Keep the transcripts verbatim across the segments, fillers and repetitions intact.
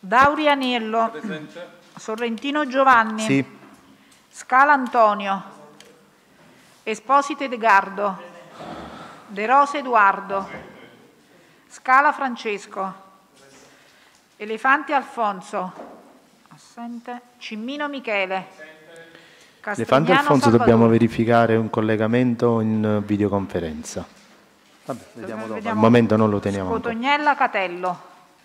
Dauri Aniello. Presente. Sorrentino Giovanni. Sì. Scala Antonio. Esposito Edgardo. De Rosa Edoardo. Scala Francesco. Elefanti Alfonso. Assente. Cimmino Michele. Elefante Alfonso, Salvador. dobbiamo verificare un collegamento in videoconferenza. Vabbè, vediamo dopo. Al momento non lo teniamo. Scotognella Catello.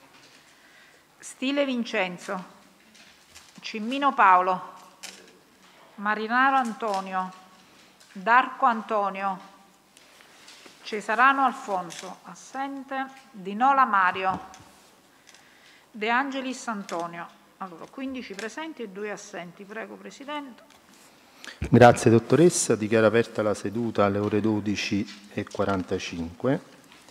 Stile Vincenzo. Cimmino Paolo. Marinaro Antonio. D'Arco Antonio. Cesarano Alfonso. Assente. Di Nola Mario. De Angelis Antonio. Allora, quindici presenti e due assenti. Prego, Presidente. Grazie dottoressa, dichiaro aperta la seduta alle ore dodici e quarantacinque.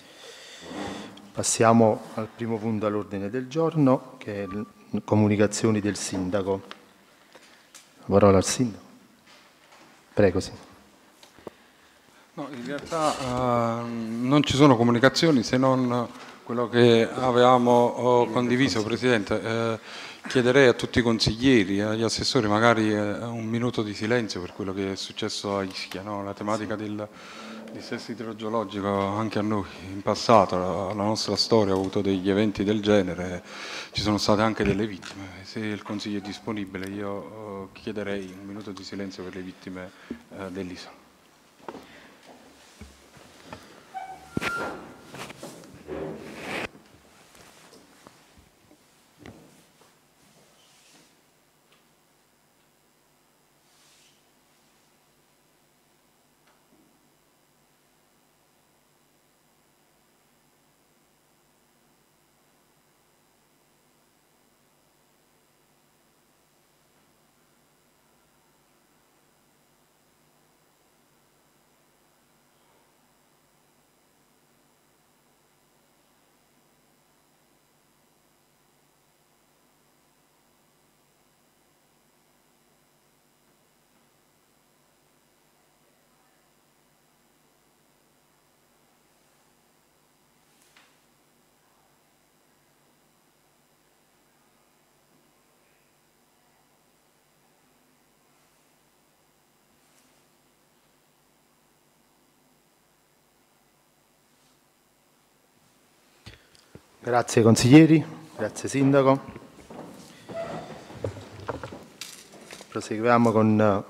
Passiamo al primo punto all'ordine del giorno, che è le comunicazioni del Sindaco. La parola al Sindaco. Prego, Sindaco. No, in realtà uh, non ci sono comunicazioni se non quello che avevamo uh, condiviso, Presidente. Uh, Chiederei a tutti i consiglieri, agli assessori, magari eh, un minuto di silenzio per quello che è successo a Ischia, no? La tematica del dissesto idrogeologico anche a noi in passato, la, la nostra storia ha avuto degli eventi del genere, ci sono state anche delle vittime. Se il Consiglio è disponibile io eh, chiederei un minuto di silenzio per le vittime eh, dell'isola. Grazie consiglieri, grazie Sindaco. Proseguiamo con...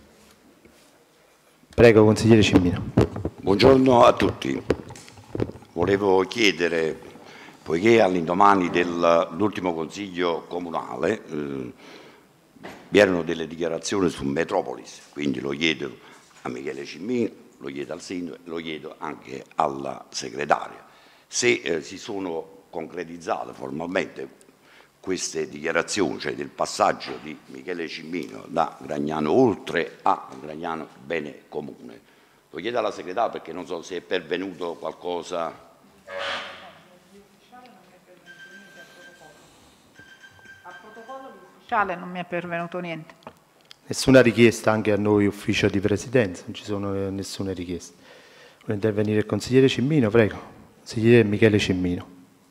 Prego consigliere Cimmino. Buongiorno a tutti. Volevo chiedere, poiché all'indomani dell'ultimo consiglio comunale eh, vi erano delle dichiarazioni su Metropolis, quindi lo chiedo a Michele Cimmino, lo chiedo al Sindaco, lo chiedo anche alla segretaria, se eh, si sono concretizzate formalmente queste dichiarazioni, cioè del passaggio di Michele Cimmino da Gragnano Oltre a Gragnano Bene Comune. Lo chiedo alla segretaria perché non so se è pervenuto qualcosa. Al protocollo di ufficiale non mi è pervenuto niente. Nessuna richiesta anche a noi ufficio di presidenza, non ci sono eh, nessune richieste. Vuole intervenire il consigliere Cimmino? Prego. Consigliere Michele Cimmino.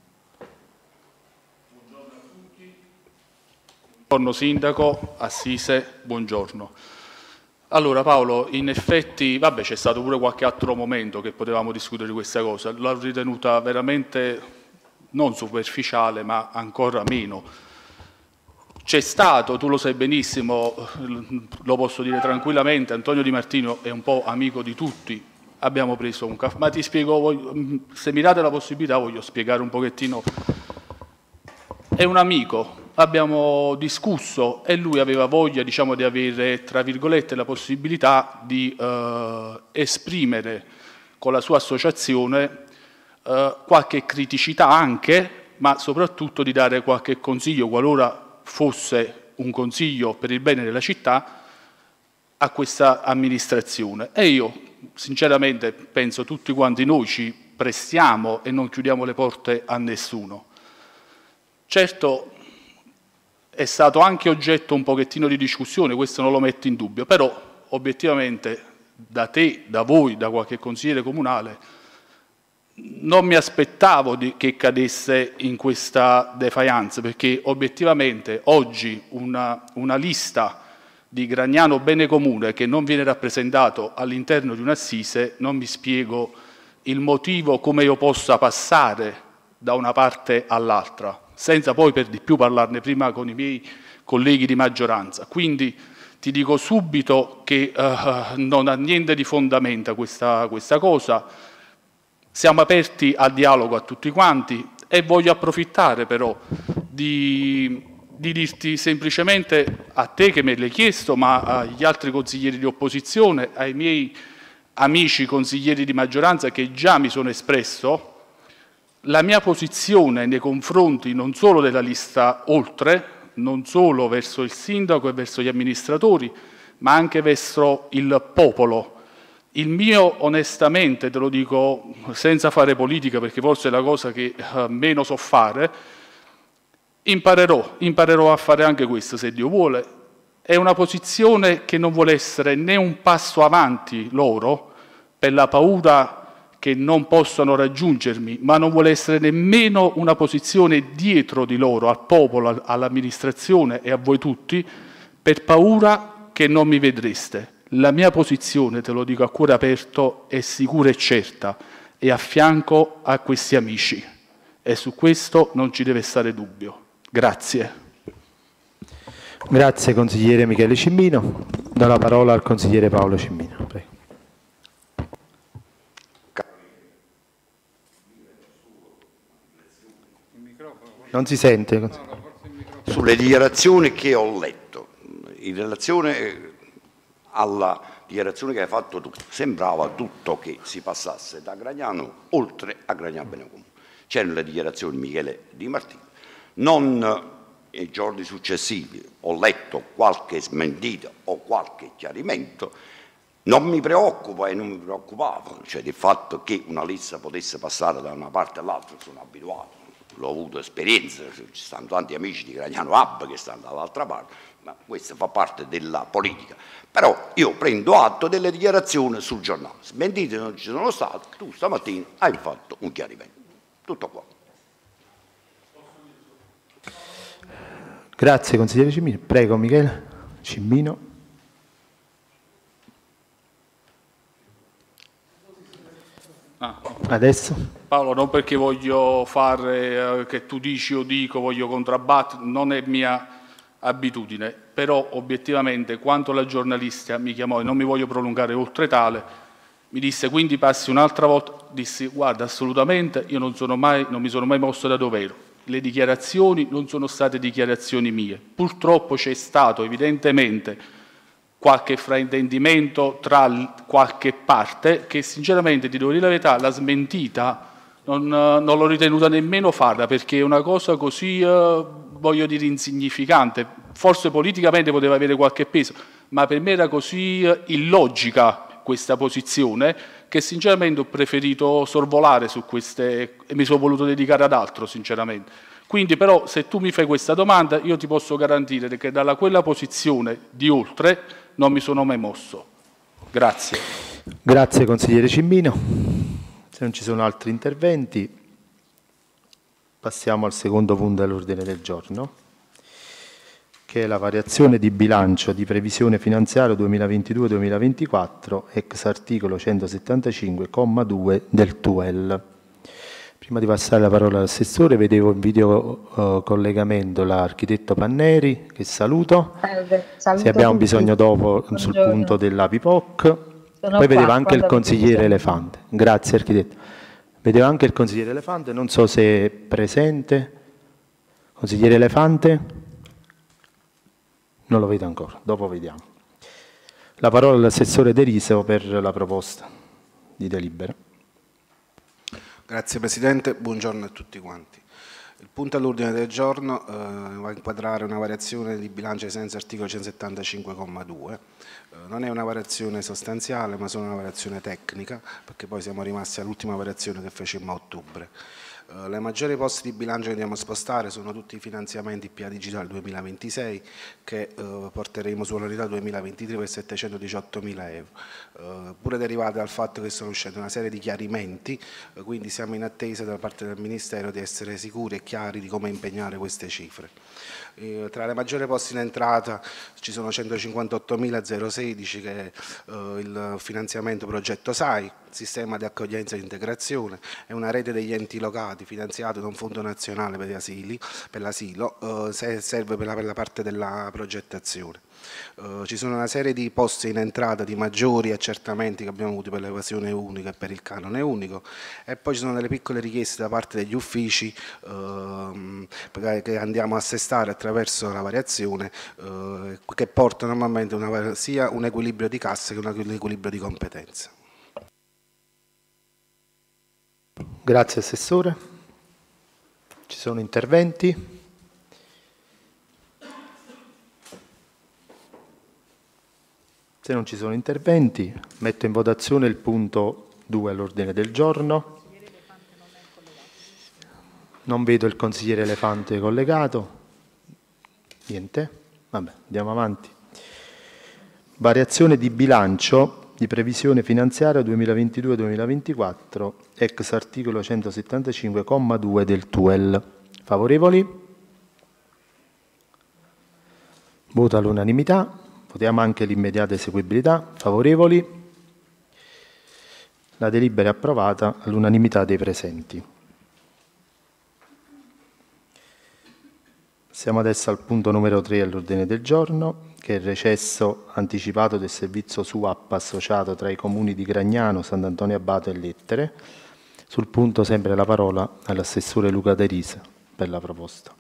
Buongiorno Sindaco, Assise, buongiorno. Allora Paolo, in effetti, vabbè, c'è stato pure qualche altro momento che potevamo discutere di questa cosa, l'ho ritenuta veramente non superficiale ma ancora meno. C'è stato, tu lo sai benissimo, lo posso dire tranquillamente, Antonio Di Martino è un po' amico di tutti, abbiamo preso un caffè, ma ti spiego, se mi date la possibilità voglio spiegare un pochettino, è un amico. Abbiamo discusso e lui aveva voglia, diciamo, di avere, tra virgolette, la possibilità di eh, esprimere con la sua associazione eh, qualche criticità anche, ma soprattutto di dare qualche consiglio, qualora fosse un consiglio per il bene della città, a questa amministrazione. E io, sinceramente, penso tutti quanti noi ci prestiamo e non chiudiamo le porte a nessuno. Certo, è stato anche oggetto un pochettino di discussione, questo non lo metto in dubbio, però obiettivamente da te, da voi, da qualche consigliere comunale non mi aspettavo di, che cadesse in questa defiance, perché obiettivamente oggi una, una lista di Gragnano Bene Comune che non viene rappresentato all'interno di un'assise, non mi spiego il motivo come io possa passare da una parte all'altra, senza poi per di più parlarne prima con i miei colleghi di maggioranza. Quindi ti dico subito che uh, non ha niente di fondamenta questa, questa cosa, siamo aperti al dialogo a tutti quanti e voglio approfittare però di, di dirti semplicemente a te che me l'hai chiesto, ma agli altri consiglieri di opposizione, ai miei amici consiglieri di maggioranza che già mi sono espresso, la mia posizione nei confronti non solo della lista Oltre, non solo verso il sindaco e verso gli amministratori, ma anche verso il popolo. Il mio, onestamente, te lo dico senza fare politica, perché forse è la cosa che uh, meno so fare, imparerò, imparerò a fare anche questo, se Dio vuole. È una posizione che non vuole essere né un passo avanti loro, per la paura che non possano raggiungermi, ma non vuole essere nemmeno una posizione dietro di loro, al popolo, all'amministrazione e a voi tutti, per paura che non mi vedreste. La mia posizione, te lo dico a cuore aperto, è sicura e certa, e a fianco a questi amici. E su questo non ci deve stare dubbio. Grazie. Grazie consigliere Michele Cimmino. Do la parola al consigliere Paolo Cimmino. Prego. Non si sente. Sulle dichiarazioni che ho letto, in relazione alla dichiarazione che hai fatto tu, sembrava tutto che si passasse da Gragnano Oltre a Gragnano Bene Comune. C'erano le dichiarazioni di Michele Di Martino. Non nei giorni successivi ho letto qualche smentita o qualche chiarimento. Non mi preoccupa e non mi preoccupavo, cioè del fatto che una lista potesse passare da una parte all'altra, sono abituato. L'ho avuto esperienza, ci stanno tanti amici di Gragnano Hub che stanno dall'altra parte, ma questo fa parte della politica. Però io prendo atto delle dichiarazioni sul giornale, smentite non ci sono state, tu stamattina hai fatto un chiarimento. Tutto qua. Grazie consigliere Cimmino. Prego Michele Cimmino. Ah, Adesso? Paolo, non perché voglio fare eh, che tu dici o dico, voglio contrabbattere, non è mia abitudine, però obiettivamente quando la giornalista mi chiamò e non mi voglio prolungare oltre tale, mi disse quindi passi un'altra volta, dissi guarda assolutamente io non, sono mai, non mi sono mai mosso da dove ero, le dichiarazioni non sono state dichiarazioni mie, purtroppo c'è stato evidentemente qualche fraintendimento tra qualche parte che sinceramente, ti devo dire la verità, la smentita non, non l'ho ritenuta nemmeno farla perché è una cosa così, eh, voglio dire, insignificante. Forse politicamente poteva avere qualche peso, ma per me era così eh, illogica questa posizione che sinceramente ho preferito sorvolare su queste e mi sono voluto dedicare ad altro, sinceramente. Quindi però se tu mi fai questa domanda io ti posso garantire che dalla quella posizione di Oltre non mi sono mai mosso. Grazie. Grazie consigliere Cimmino. Se non ci sono altri interventi, passiamo al secondo punto dell'ordine del giorno, che è la variazione di bilancio di previsione finanziaria duemilaventidue duemilaventiquattro, ex articolo centosettantacinque, comma due del T U E L. Prima di passare la parola all'assessore, vedevo in video uh, collegamento l'architetto Panneri, che saluto. Salve, saluto se abbiamo tutti. bisogno dopo Buongiorno. sul punto della P I P O C. Sono Poi qua, vedevo anche il quando consigliere avete Elefante. Grazie architetto. Vedevo anche il consigliere Elefante, non so se è presente. Consigliere Elefante? Non lo vedo ancora, dopo vediamo. La parola all'assessore De Riso per la proposta di delibera. Grazie Presidente, buongiorno a tutti quanti. Il punto all'ordine del giorno eh, va a inquadrare una variazione di bilancio ai sensi articolo centosettantacinque comma due. Eh, non è una variazione sostanziale ma solo una variazione tecnica perché poi siamo rimasti all'ultima variazione che facemmo a ottobre. Uh, le maggiori posti di bilancio che andiamo a spostare sono tutti i finanziamenti P A Digitale duemilaventisei che uh, porteremo sull'unità duemilaventitré per settecentodiciottomila euro, uh, pure derivate dal fatto che sono uscite una serie di chiarimenti, uh, quindi siamo in attesa da parte del Ministero di essere sicuri e chiari di come impegnare queste cifre. Uh, tra le maggiori posti in entrata ci sono centocinquantottomila sedici che è uh, il finanziamento progetto S A I, sistema di accoglienza e integrazione, è una rete degli enti locali finanziato da un fondo nazionale per, asili, per l'asilo, uh, serve per la, per la parte della progettazione. Uh, ci sono una serie di posti in entrata di maggiori accertamenti che abbiamo avuto per l'evasione unica e per il canone unico, e poi ci sono delle piccole richieste da parte degli uffici uh, che andiamo a assestare attraverso la variazione uh, che porta normalmente una, sia un equilibrio di cassa che un equilibrio di competenza. Grazie Assessore. Ci sono interventi? Se non ci sono interventi, metto in votazione il punto due all'ordine del giorno. Non vedo il consigliere Elefante collegato. Niente? Vabbè, andiamo avanti. Variazione di bilancio di previsione finanziaria duemilaventidue duemilaventiquattro, ex articolo centosettantacinque, comma due del T U E L. Favorevoli? Voto all'unanimità. Votiamo anche l'immediata eseguibilità. Favorevoli? La delibera è approvata all'unanimità dei presenti. Siamo adesso al punto numero tre all'ordine del giorno, che è il recesso anticipato del servizio S U A P associato tra i comuni di Gragnano, Sant'Antonio Abate e Lettere. Sul punto sempre la parola all'assessore Luca De Risa per la proposta.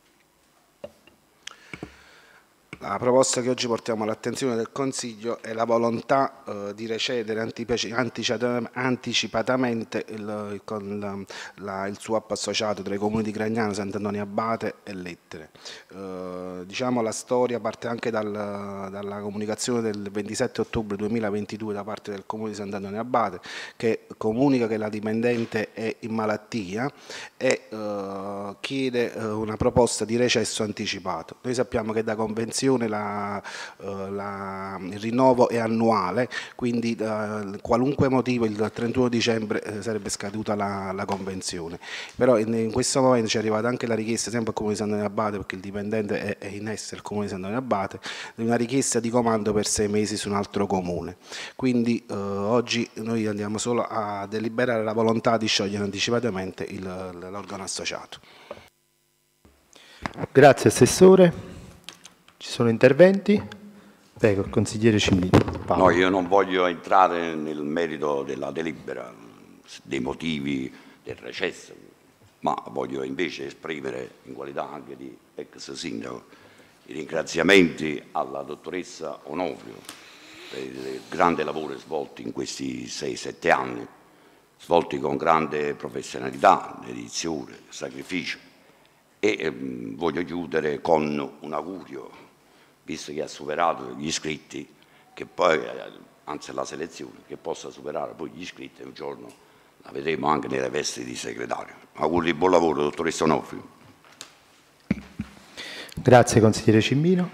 La proposta che oggi portiamo all'attenzione del Consiglio è la volontà eh, di recedere anticipatamente il, con la, la, il S U A P associato tra i comuni di Gragnano, Sant'Antonio Abate e Lettere. Eh, diciamo la storia parte anche dal, dalla comunicazione del ventisette ottobre duemilaventidue da parte del comune di Sant'Antonio Abate, che comunica che la dipendente è in malattia e eh, chiede eh, una proposta di recesso anticipato. Noi sappiamo che da convenzione La, la, il rinnovo è annuale, quindi uh, qualunque motivo il trentuno dicembre eh, sarebbe scaduta la, la convenzione, però in, in questo momento ci è arrivata anche la richiesta sempre al Comune di Sant'Antonio Abate, perché il dipendente è, è in essere il Comune di Sant'Antonio Abate, di una richiesta di comando per sei mesi su un altro comune, quindi uh, oggi noi andiamo solo a deliberare la volontà di sciogliere anticipatamente l'organo associato. Grazie Assessore. Ci sono interventi? Prego, il consigliere Cimini. No, io non voglio entrare nel merito della delibera, dei motivi del recesso, ma voglio invece esprimere, in qualità anche di ex sindaco, i ringraziamenti alla dottoressa Onofrio per il grande lavoro svolto in questi sei sette anni, svolti con grande professionalità, dedizione, sacrificio, e ehm, voglio chiudere con un augurio, visto che ha superato gli iscritti, che poi, anzi la selezione, che possa superare poi gli iscritti, un giorno la vedremo anche nelle vesti di segretario. Auguri di buon lavoro, dottoressa Onofrio. Grazie consigliere Cimbino.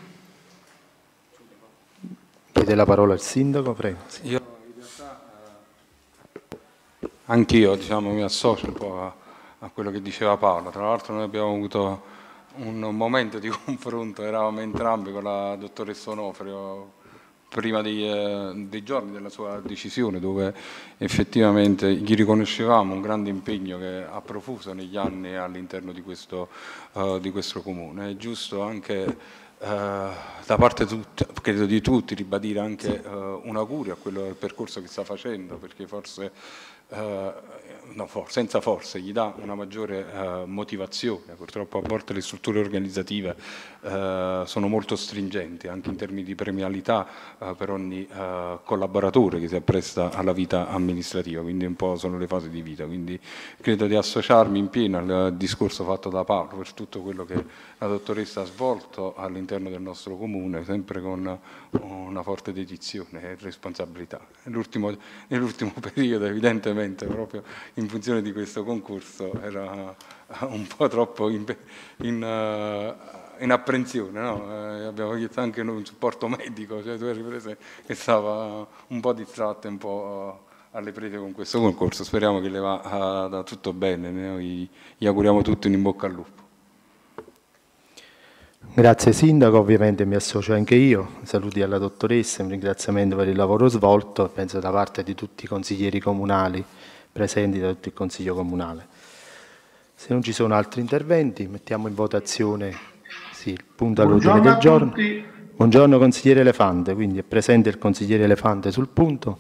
Chiede la parola al sindaco, prego. Io in realtà eh, anch'io diciamo, mi associo un po' a, a quello che diceva Paolo. Tra l'altro noi abbiamo avuto un momento di confronto, eravamo entrambi con la dottoressa Onofrio prima dei, eh, dei giorni della sua decisione, dove effettivamente gli riconoscevamo un grande impegno che ha profuso negli anni all'interno di questo, uh, di questo comune. È giusto anche uh, da parte tut- credo di tutti ribadire anche uh, un augurio a quello del percorso che sta facendo, perché forse Uh, no, for, senza forse gli dà una maggiore uh, motivazione. Purtroppo a volte le strutture organizzative uh, sono molto stringenti anche in termini di premialità uh, per ogni uh, collaboratore che si appresta alla vita amministrativa, quindi un po' sono le fasi di vita, quindi credo di associarmi in pieno al discorso fatto da Paolo per tutto quello che la dottoressa ha svolto all'interno del nostro comune, sempre con una forte dedizione e responsabilità. Nell'ultimo, nell'ultimo periodo evidentemente brevemente, proprio in funzione di questo concorso, era un po' troppo in, in, uh, in apprensione, no? eh, abbiamo chiesto anche noi un supporto medico, cioè tu eri prese che stava un po' distratta, un po' alle prese con questo concorso. Speriamo che le vada tutto bene, noi gli auguriamo tutto in bocca al lupo. Grazie Sindaco, ovviamente mi associo anche io, saluti alla dottoressa, un ringraziamento per il lavoro svolto, penso da parte di tutti i consiglieri comunali presenti, da tutto il Consiglio Comunale. Se non ci sono altri interventi, mettiamo in votazione sì, il punto all'ordine del giorno. Buongiorno consigliere Elefante, quindi è presente il consigliere Elefante sul punto.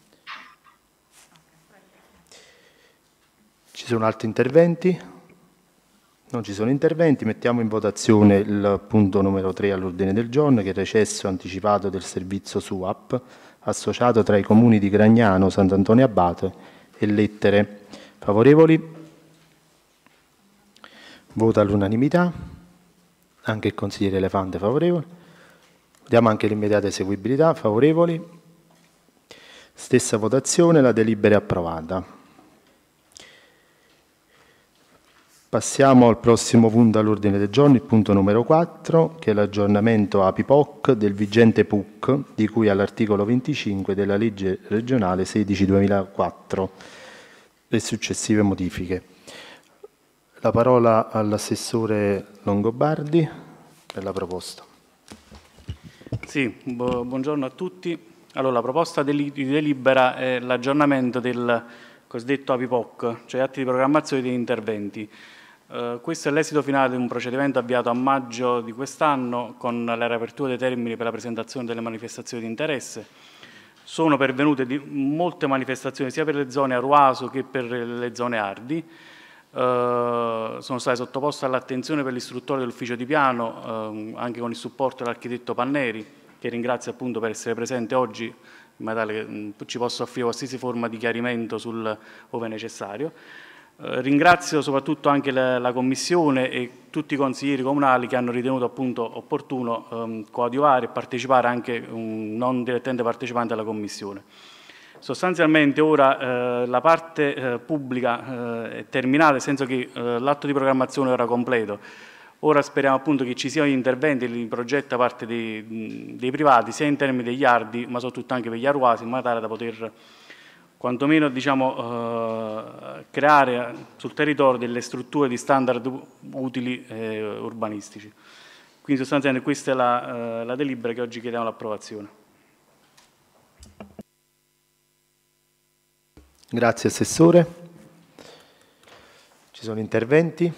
Ci sono altri interventi? Non ci sono interventi, mettiamo in votazione il punto numero tre all'ordine del giorno, che è il recesso anticipato del servizio S U A P associato tra i comuni di Gragnano, Sant'Antonio Abate e Lettere. Favorevoli? Vota all'unanimità, anche il consigliere Elefante favorevole. Vediamo anche l'immediata eseguibilità, favorevoli. Stessa votazione, la delibera è approvata. Passiamo al prossimo punto all'ordine del giorno, il punto numero quattro, che è l'aggiornamento A P I P O C del vigente P U C, di cui all'articolo venticinque della legge regionale sedici duemilaquattro e successive modifiche. La parola all'assessore Longobardi per la proposta. Sì, bu buongiorno a tutti. Allora, la proposta di delibera è l'aggiornamento del cosiddetto A P I P O C, cioè atti di programmazione degli interventi. Uh, questo è l'esito finale di un procedimento avviato a maggio di quest'anno con la riapertura dei termini per la presentazione delle manifestazioni di interesse. Sono pervenute di molte manifestazioni sia per le zone Aruaso che per le zone Ardi. Uh, sono state sottoposte all'attenzione per l'istruttore dell'ufficio di piano, uh, anche con il supporto dell'architetto Panneri, che ringrazio appunto per essere presente oggi, in modo tale che mh, ci possa offrire qualsiasi forma di chiarimento sul, ove necessario. Eh, ringrazio soprattutto anche la, la Commissione e tutti i consiglieri comunali che hanno ritenuto appunto opportuno ehm, coadiuvare e partecipare anche un non direttamente partecipante alla Commissione. Sostanzialmente ora eh, la parte eh, pubblica eh, è terminata, nel senso che eh, l'atto di programmazione è ora completo. Ora speriamo appunto che ci siano gli interventi, i progetti da parte dei, dei privati, sia in termini degli Ardi, ma soprattutto anche per gli Aruasi, in modo tale da poter quantomeno diciamo, eh, creare sul territorio delle strutture di standard utili eh, urbanistici. Quindi sostanzialmente questa è la, eh, la delibera che oggi chiediamo l'approvazione. Grazie Assessore. Ci sono interventi?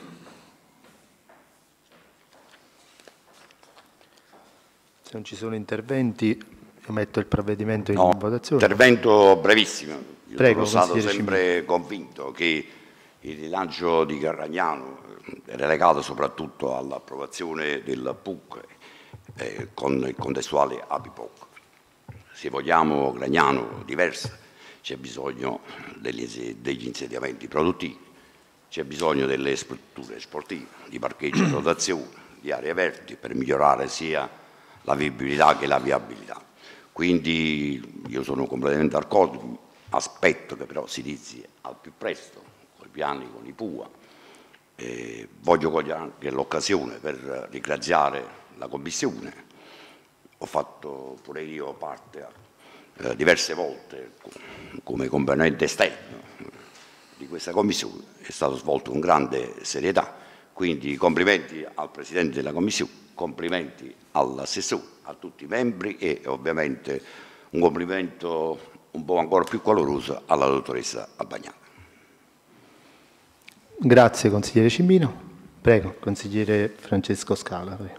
Se non ci sono interventi, io metto il provvedimento in no, votazione. Intervento brevissimo. Io Prego, sono stato sempre Cimino. convinto che il rilancio di Gragnano era legato soprattutto all'approvazione del P U C eh, con il contestuale A P I P O C. Se vogliamo Gragnano diversa, c'è bisogno degli, degli insediamenti produttivi, c'è bisogno delle strutture sportive, di parcheggio e rotazione, di aree verdi per migliorare sia la vivibilità che la viabilità. Quindi io sono completamente d'accordo, aspetto che però si inizi al più presto, con i piani, con i P U A. Eh, voglio cogliere anche l'occasione per ringraziare la Commissione. Ho fatto pure io parte eh, diverse volte come componente esterno di questa Commissione, è stato svolto con grande serietà, quindi complimenti al Presidente della Commissione, complimenti all'assessore, a tutti i membri e ovviamente un complimento un po' ancora più caloroso alla dottoressa Albagnale. Grazie consigliere Cimino. Prego, consigliere Francesco Scala. Prego.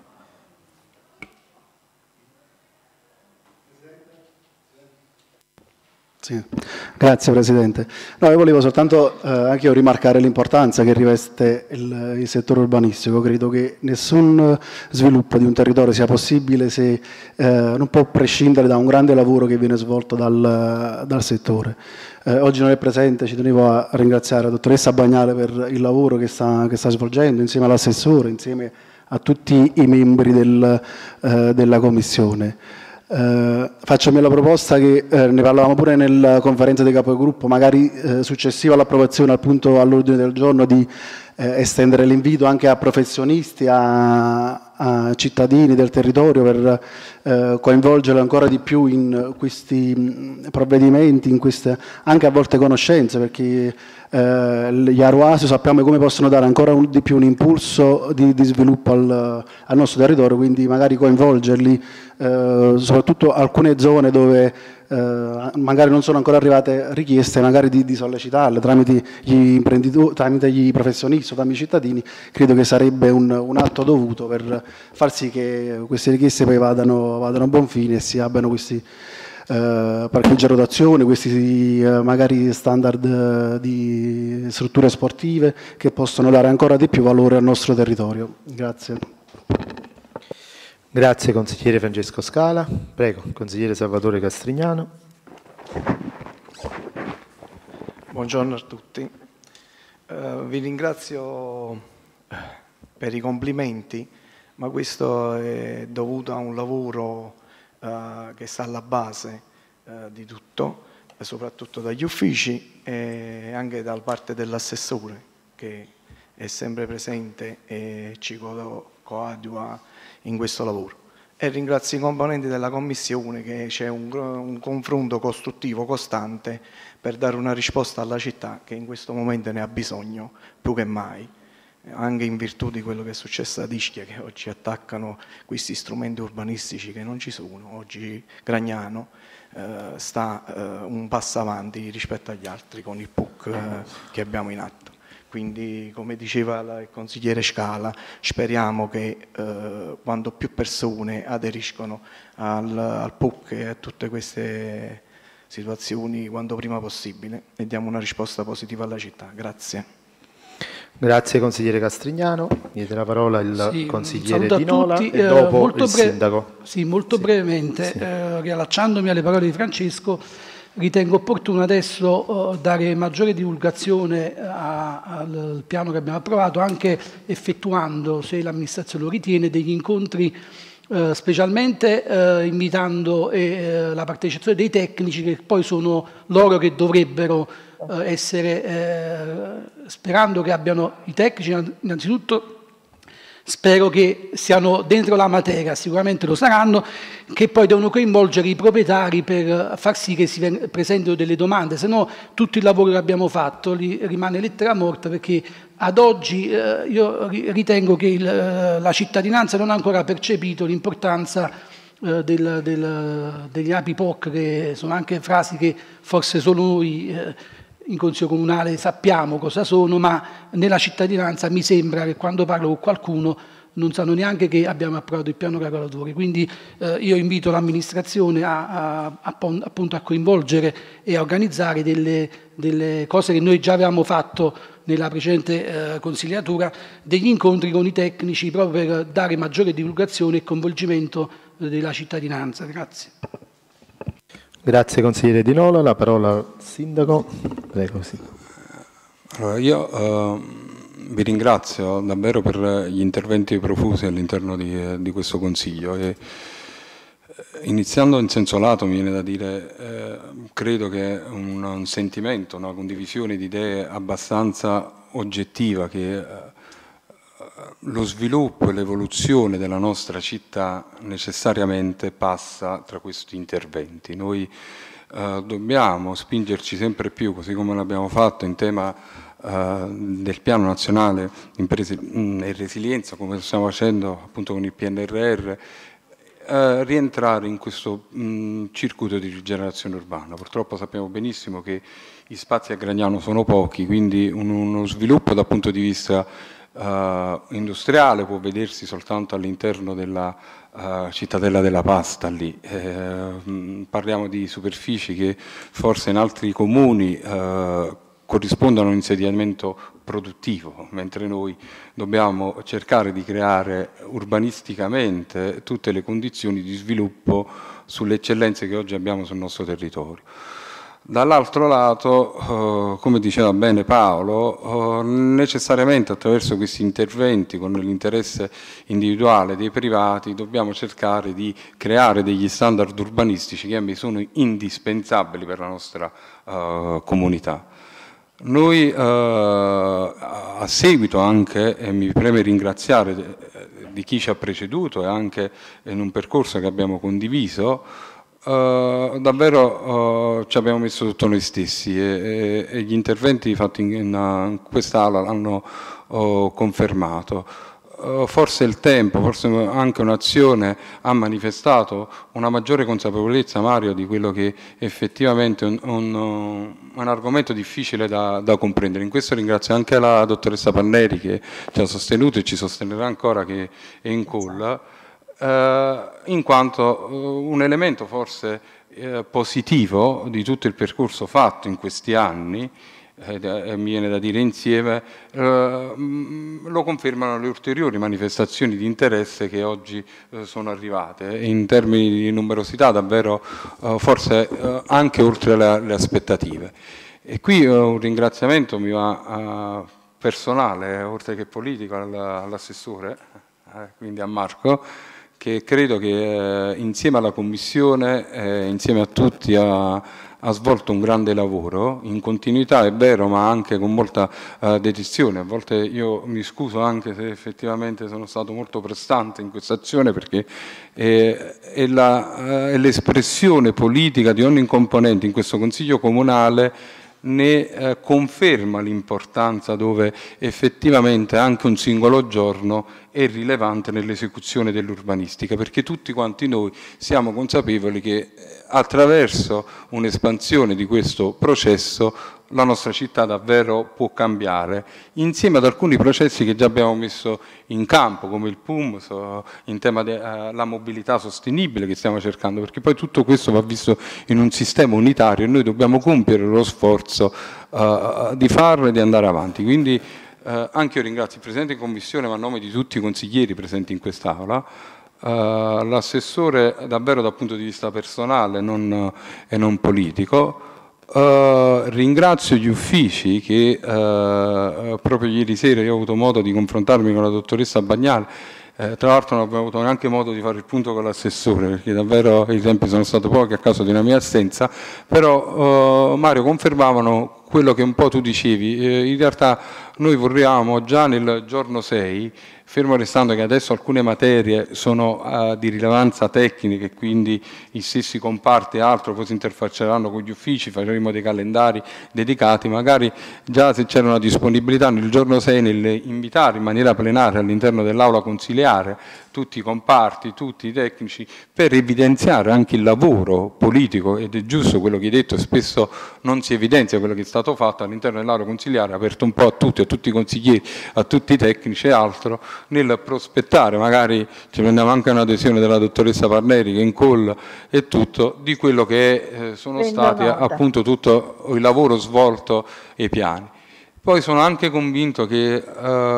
Sì. Grazie Presidente. No, io volevo soltanto eh, anche io rimarcare l'importanza che riveste il, il settore urbanistico. Credo che nessun sviluppo di un territorio sia possibile se eh, non può prescindere da un grande lavoro che viene svolto dal, dal settore. Eh, oggi non è presente, ci tenevo a ringraziare la dottoressa Bagnale per il lavoro che sta, che sta svolgendo insieme all'assessore, insieme a tutti i membri del, eh, della Commissione. Eh, faccio mia la proposta che eh, ne parlavamo pure nella conferenza dei capogruppo, magari eh, successiva all'approvazione al punto all'ordine del giorno, di eh, estendere l'invito anche a professionisti, a, a cittadini del territorio, per eh, coinvolgerli ancora di più in questi mh, provvedimenti, in queste anche a volte conoscenze, perché eh, gli Aroasio sappiamo come possono dare ancora un, di più un impulso di, di sviluppo al, al nostro territorio, quindi magari coinvolgerli, eh, soprattutto alcune zone dove eh, magari non sono ancora arrivate richieste, magari di, di sollecitarle tramite gli imprenditori, tramite gli professionisti o tramite i cittadini. Credo che sarebbe un, un atto dovuto per far sì che queste richieste poi vadano, vadano a buon fine e si abbiano questi Uh, parcheggi a rotazione, questi uh, magari standard uh, di strutture sportive che possono dare ancora di più valore al nostro territorio. Grazie. Grazie consigliere Francesco Scala. Prego, consigliere Salvatore Castrignano. Buongiorno a tutti. Uh, vi ringrazio per i complimenti, ma questo è dovuto a un lavoro Uh, che sta alla base uh, di tutto, e soprattutto dagli uffici e anche da parte dell'assessore, che è sempre presente e ci co coadua in questo lavoro. E ringrazio i componenti della Commissione, che c'è un, un confronto costruttivo costante per dare una risposta alla città che in questo momento ne ha bisogno più che mai, anche in virtù di quello che è successo ad Ischia, che oggi attaccano questi strumenti urbanistici che non ci sono. Oggi Gragnano eh, sta eh, un passo avanti rispetto agli altri con il P U C eh, che abbiamo in atto. Quindi, come diceva il consigliere Scala, speriamo che eh, quando più persone aderiscono al, al P U C e a tutte queste situazioni, quanto prima possibile, e diamo una risposta positiva alla città. Grazie. Grazie consigliere Castrignano. Chiede la parola il sì, consigliere Di Nola tutti, e dopo eh, il sindaco. Sì, molto sì, brevemente, sì. Eh, riallacciandomi alle parole di Francesco, ritengo opportuno adesso eh, dare maggiore divulgazione a, al piano che abbiamo approvato, anche effettuando, se l'amministrazione lo ritiene, degli incontri eh, specialmente eh, invitando eh, la partecipazione dei tecnici, che poi sono loro che dovrebbero essere, eh, sperando che abbiano i tecnici, innanzitutto spero che siano dentro la materia, sicuramente lo saranno, che poi devono coinvolgere i proprietari per far sì che si presentino delle domande, se no tutto il lavoro che abbiamo fatto li, rimane lettera morta, perché ad oggi eh, io ritengo che il, la cittadinanza non ha ancora percepito l'importanza eh, del, del, degli A P I P O C, che sono anche frasi che forse solo noi eh, in Consiglio Comunale sappiamo cosa sono, ma nella cittadinanza mi sembra che quando parlo con qualcuno non sanno neanche che abbiamo approvato il piano regolatore. Quindi eh, io invito l'amministrazione a, a, appunto a coinvolgere e a organizzare delle, delle cose che noi già avevamo fatto nella precedente eh, consigliatura, degli incontri con i tecnici proprio per dare maggiore divulgazione e coinvolgimento della cittadinanza. Grazie. Grazie consigliere Di Nola, la parola al sindaco. Prego, sì. Allora, io eh, vi ringrazio davvero per gli interventi profusi all'interno di, di questo Consiglio. E, iniziando in senso lato, mi viene da dire, eh, credo che un, un sentimento, una condivisione di idee abbastanza oggettiva, che eh, lo sviluppo e l'evoluzione della nostra città necessariamente passa tra questi interventi. Noi eh, dobbiamo spingerci sempre più, così come l'abbiamo fatto in tema eh, del Piano Nazionale Imprese e Resilienza, come lo stiamo facendo appunto con il P N R R, eh, rientrare in questo mh, circuito di rigenerazione urbana. Purtroppo sappiamo benissimo che gli spazi a Gragnano sono pochi, quindi un, uno sviluppo dal punto di vista Uh, industriale può vedersi soltanto all'interno della uh, cittadella della pasta lì. Eh, parliamo di superfici che forse in altri comuni uh, corrispondono a un insediamento produttivo, mentre noi dobbiamo cercare di creare urbanisticamente tutte le condizioni di sviluppo sulle eccellenze che oggi abbiamo sul nostro territorio. Dall'altro lato, eh, come diceva bene Paolo, eh, necessariamente attraverso questi interventi con l'interesse individuale dei privati dobbiamo cercare di creare degli standard urbanistici che sono indispensabili per la nostra eh, comunità. Noi eh, a seguito anche, e mi preme ringraziare di chi ci ha preceduto e anche in un percorso che abbiamo condiviso, Uh, davvero uh, ci abbiamo messo tutto noi stessi e, e, e gli interventi fatti in, in, in quest'Aula l'hanno uh, confermato. Uh, forse il tempo, forse anche un'azione ha manifestato una maggiore consapevolezza, Mario, di quello che effettivamente è un, un, un argomento difficile da, da comprendere. In questo ringrazio anche la dottoressa Panneri che ci ha sostenuto e ci sostenerà ancora, che è in call. Eh, in quanto eh, un elemento forse eh, positivo di tutto il percorso fatto in questi anni, eh, eh, mi viene da dire insieme, eh, lo confermano le ulteriori manifestazioni di interesse che oggi eh, sono arrivate, in termini di numerosità davvero eh, forse eh, anche oltre le, le aspettative. E qui eh, un ringraziamento mi va eh, personale, oltre che politico, all'assessore, eh, quindi a Marco, che credo che eh, insieme alla Commissione, eh, insieme a tutti, ha, ha svolto un grande lavoro, in continuità è vero, ma anche con molta eh, dedizione. A volte io mi scuso anche se effettivamente sono stato molto prestante in questa azione, perché eh, è, la, eh, è l'espressione politica di ogni componente in questo Consiglio Comunale, ne eh, conferma l'importanza, dove effettivamente anche un singolo giorno è rilevante nell'esecuzione dell'urbanistica, perché tutti quanti noi siamo consapevoli che attraverso un'espansione di questo processo la nostra città davvero può cambiare, insieme ad alcuni processi che già abbiamo messo in campo, come il P U M, so, in tema della uh, mobilità sostenibile che stiamo cercando, perché poi tutto questo va visto in un sistema unitario e noi dobbiamo compiere lo sforzo uh, di farlo e di andare avanti. Quindi uh, anche io ringrazio il Presidente di Commissione, ma a nome di tutti i consiglieri presenti in quest'Aula, uh, l'assessore davvero dal punto di vista personale non, uh, e non politico. Uh, ringrazio gli uffici che uh, proprio ieri sera io ho avuto modo di confrontarmi con la dottoressa Bagnale, eh, tra l'altro non abbiamo avuto neanche modo di fare il punto con l'assessore, perché davvero i tempi sono stati pochi a causa di una mia assenza, però uh, Mario, confermavano quello che un po' tu dicevi. Eh, in realtà noi vorremmo già nel giorno sei, fermo restando che adesso alcune materie sono uh, di rilevanza tecnica e quindi i stessi comparti e altro poi si interfacceranno con gli uffici, faremo dei calendari dedicati, magari già se c'era una disponibilità nel giorno sei nell'invitare in maniera plenaria all'interno dell'aula consiliare tutti i comparti, tutti i tecnici, per evidenziare anche il lavoro politico, ed è giusto quello che hai detto, spesso non si evidenzia quello che è stato fatto all'interno dell'aula consiliare, aperto un po' a tutti, a tutti i consiglieri, a tutti i tecnici e altro, nel prospettare, magari ci prendiamo anche un'adesione della dottoressa Parneri che in call e tutto, di quello che eh, sono Prendo stati nota. appunto tutto il lavoro svolto e i piani. Poi sono anche convinto che eh,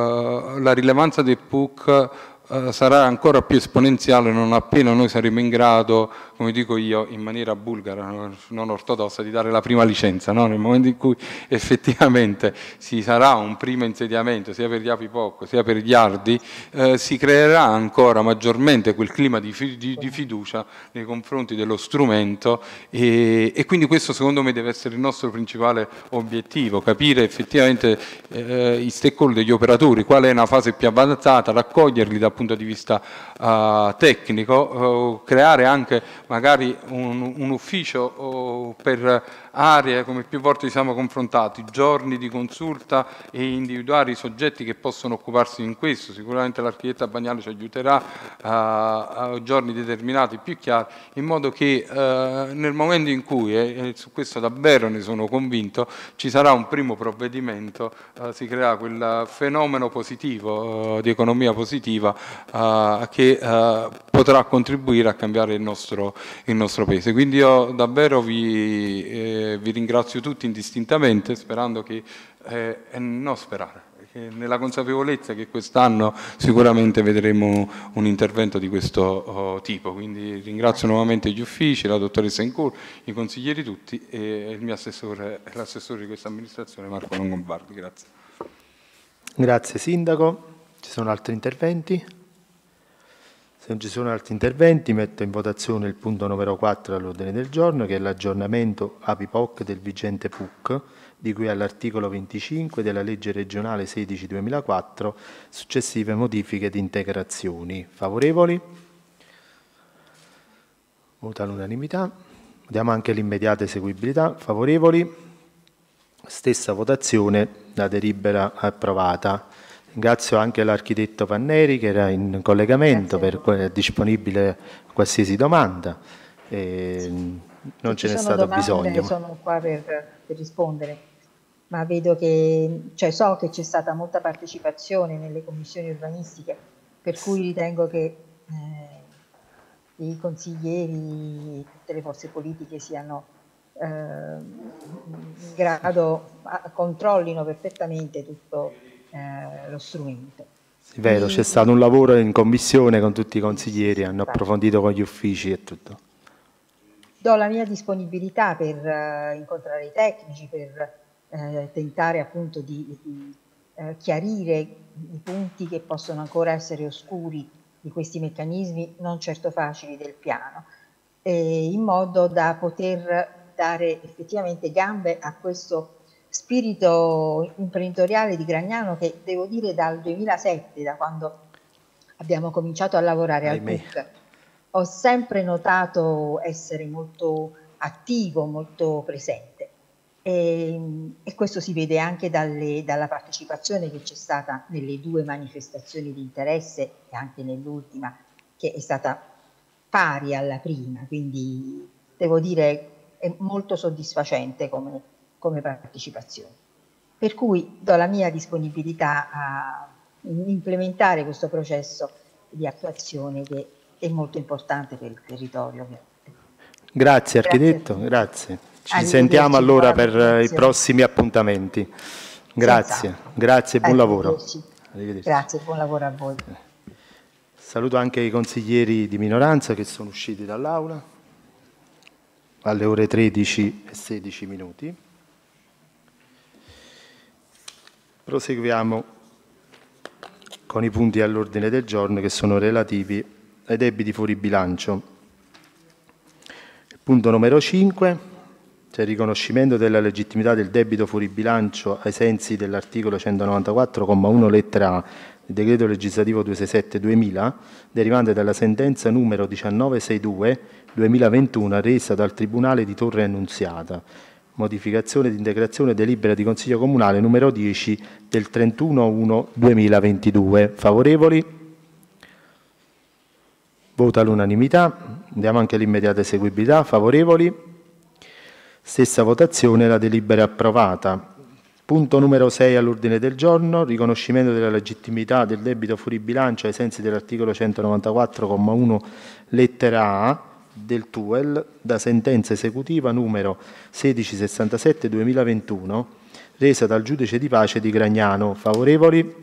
la rilevanza del P U C Uh, sarà ancora più esponenziale non appena noi saremo in grado, come dico io in maniera bulgara, non ortodossa, di dare la prima licenza, no? Nel momento in cui effettivamente ci sarà un primo insediamento sia per gli api P O C sia per gli Ardi, eh, si creerà ancora maggiormente quel clima di, fi di, di fiducia nei confronti dello strumento e, e quindi questo secondo me deve essere il nostro principale obiettivo, capire effettivamente eh, i stakeholder, gli operatori, qual è una fase più avanzata, raccoglierli da punto di vista uh, tecnico, uh, creare anche magari un, un ufficio uh, per aree, come più volte ci siamo confrontati, giorni di consulta e individuare i soggetti che possono occuparsi in questo. Sicuramente l'architetta Bagnale ci aiuterà a, a giorni determinati più chiari, in modo che uh, nel momento in cui, e su questo davvero ne sono convinto, ci sarà un primo provvedimento, uh, si creerà quel fenomeno positivo uh, di economia positiva uh, che uh, potrà contribuire a cambiare il nostro, il nostro paese. Quindi io davvero vi, eh, vi ringrazio tutti indistintamente, sperando che, eh, e non sperare, e nella consapevolezza che quest'anno sicuramente vedremo un intervento di questo oh, tipo. Quindi ringrazio nuovamente gli uffici, la dottoressa Incur, i consiglieri tutti e il mio assessore, l'assessore di questa amministrazione Marco Longobardi. Grazie. Grazie Sindaco. Ci sono altri interventi? Se non ci sono altri interventi metto in votazione il punto numero quattro all'ordine del giorno, che è l'aggiornamento A P I P O C del vigente P U C di cui all'articolo venticinque della legge regionale sedici duemilaquattro, successive modifiche ed integrazioni. Favorevoli? Vota all'unanimità. Vediamo anche l'immediata eseguibilità. Favorevoli? Stessa votazione, la delibera approvata. Ringrazio anche l'architetto Panneri che era in collegamento, per, è disponibile a qualsiasi domanda. E non ce n'è stato domande, bisogno. Sono qua per, per rispondere, ma vedo che, cioè so che c'è stata molta partecipazione nelle commissioni urbanistiche, per cui ritengo che eh, i consiglieri, tutte le forze politiche siano eh, in grado, a, controllino perfettamente tutto eh, lo strumento. Sì, vero, c'è stato un lavoro in commissione con tutti i consiglieri, hanno approfondito con gli uffici e tutto. Do la mia disponibilità per uh, incontrare i tecnici, per uh, tentare appunto di, di uh, chiarire i punti che possono ancora essere oscuri di questi meccanismi non certo facili del piano, eh, in modo da poter dare effettivamente gambe a questo spirito imprenditoriale di Gragnano che, devo dire, dal duemilasette, da quando abbiamo cominciato a lavorare al P U C, ho sempre notato essere molto attivo, molto presente e, e questo si vede anche dalle, dalla partecipazione che c'è stata nelle due manifestazioni di interesse e anche nell'ultima, che è stata pari alla prima, quindi devo dire è molto soddisfacente come, come partecipazione. Per cui do la mia disponibilità a implementare questo processo di attuazione che è molto importante per il territorio. Grazie architetto, grazie. Ci sentiamo allora per i prossimi appuntamenti. Grazie, Senz'altro. Grazie e buon lavoro. Arrivederci. Grazie, buon lavoro a voi. Saluto anche i consiglieri di minoranza che sono usciti dall'aula alle ore tredici e sedici minuti. Proseguiamo con i punti all'ordine del giorno che sono relativi ai debiti fuori bilancio. Il punto numero cinque, c'è il riconoscimento della legittimità del debito fuori bilancio ai sensi dell'articolo centonovantaquattro comma uno lettera A del decreto legislativo duecentosessantasette duemila, derivante dalla sentenza numero diciannovesentadue duemilaventuno resa dal Tribunale di Torre Annunziata, modificazione ed integrazione delibera di Consiglio Comunale numero dieci del trentuno uno duemilaventidue. Favorevoli? Voto all'unanimità. Andiamo anche all'immediata eseguibilità. Favorevoli? Stessa votazione, la delibera è approvata. Punto numero sei all'ordine del giorno, riconoscimento della legittimità del debito fuori bilancio ai sensi dell'articolo centonovantaquattro comma uno lettera A del T U E L da sentenza esecutiva numero sedicisessantasette duemilaventuno resa dal giudice di pace di Gragnano. Favorevoli?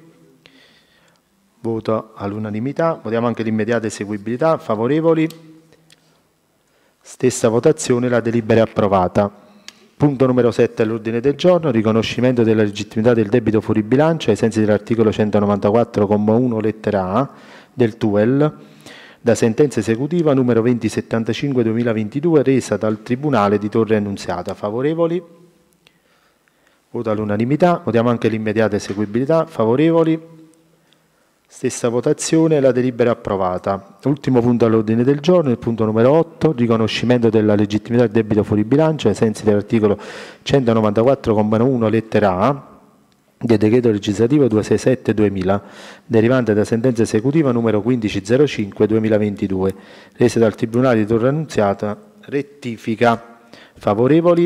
Voto all'unanimità. Votiamo anche l'immediata eseguibilità. Favorevoli? Stessa votazione, la delibera è approvata. Punto numero sette all'ordine del giorno, riconoscimento della legittimità del debito fuori bilancio ai sensi dell'articolo centonovantaquattro comma uno lettera A del T U E L da sentenza esecutiva numero ventisettantacinque duemilaventidue resa dal Tribunale di Torre Annunziata. Favorevoli? Voto all'unanimità. Votiamo anche l'immediata eseguibilità. Favorevoli? Stessa votazione, la delibera è approvata. Ultimo punto all'ordine del giorno, il punto numero otto, riconoscimento della legittimità del debito fuori bilancio ai sensi dell'articolo centonovantaquattro comma uno lettera A del decreto legislativo duecentosessantasette duemila, derivante da sentenza esecutiva numero quindicicentocinque duemilaventidue, resa dal Tribunale di Torre Annunziata, rettifica. Favorevoli?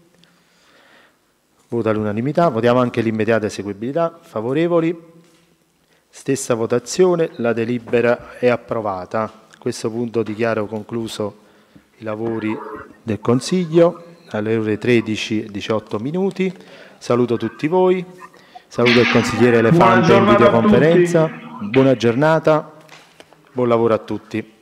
Voto all'unanimità. Votiamo anche l'immediata eseguibilità. Favorevoli? Stessa votazione, la delibera è approvata. A questo punto dichiaro concluso i lavori del Consiglio alle ore tredici e diciotto minuti. Saluto tutti voi Saluto il consigliere Elefante in videoconferenza. Buona giornata, buon lavoro a tutti.